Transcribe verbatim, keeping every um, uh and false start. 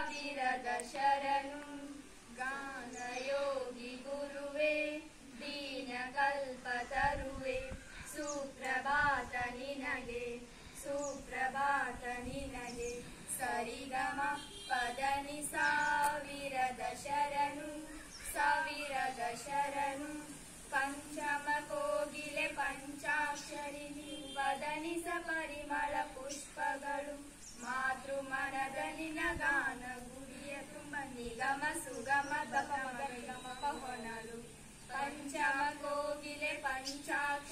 ಸಾವಿರದ ಶರಣು ಗಾನಯೋಗಿ ಗುರುವೆ ದೀನ ಕಲ್ಪ ತರುವೆ ಸುಪ್ರಭಾತ ನಿನಗೆ ಸುಪ್ರಭಾತ ನಿನಗೆ ಸರಿಗಮ ಪದನಿ ಸಾವಿರದ ಶರಣು ಸಾವಿರದ ಶರಣು ಪಂಚಮ ಕೋಗಿಲೆ ಪಂಚಾಕ್ಷರಿ ವದನಿಸ ಪರಿಮಳ ಪುಷ್ಪಗಳು ಮಾತೃ ಮನದ ನಿನ ಗಾನ ಗುಡಿಯ ತುಂಬ ನಿಗಮ ಸುಗಮ ಗಮ ಹೊನಲು ಪಂಚಮ ಕೋಗಿಲೆ ಪಂಚಾಕ್ಷರಿ